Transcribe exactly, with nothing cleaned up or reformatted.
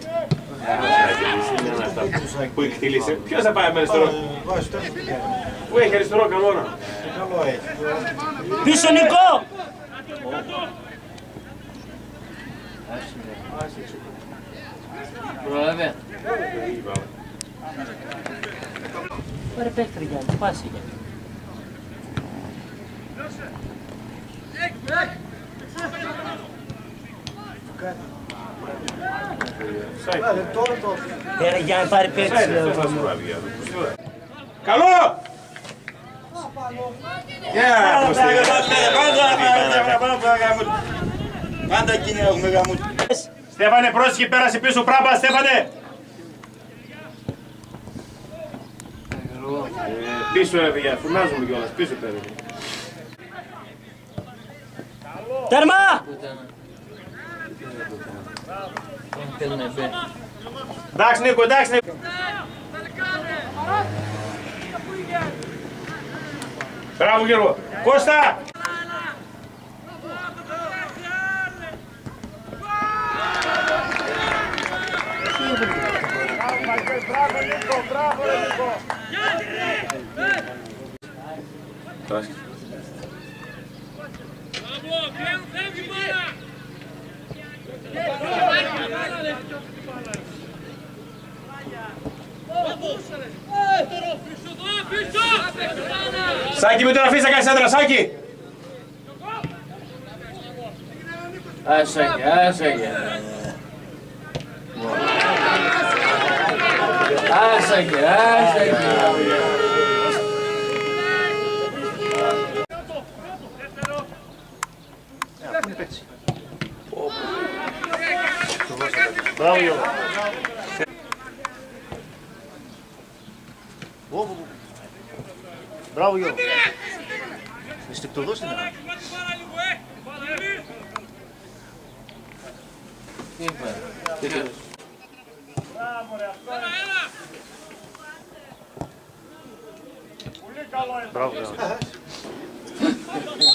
Που εκτελήσε. Ποιος θα πάει με αριστερό. Πού έχει αριστερό καλό. Καλό έχει. Πίσω Νικό! Προλαβέ. Πάρε παίκτρια Γιάννη, πάση Γιάννη. Πέρα Γιάννη, πάρε παίκτρια. Καλό! Πάντα εκείνη έχουμε γαμούτ. Στέφανε, πρόσεχε, πέρασε πίσω πράγμα, Στέφανε! Πίσω ρε παιδιά, φουνάζουμε κιόλας, πίσω πέρα. Τέρμα! Εντάξει Νίκο, εντάξει Νίκο. Μπράβο Γιώργο. Κώστα! Μπράβο Νίκο, μπράβο Νίκο. Μπράβο, πλέον φεύγει μπάλα. Σάκη, μην τον αφήσεις να κάνεις άντρα, Σάκη! Άσακε, άσακε. Άσακε, άσακε. Μπράβο Γιώργο. Μπράβο Γιώργο. Αισθηκτοδός είναι. Τι είπα. Μπράβο Γιώργο.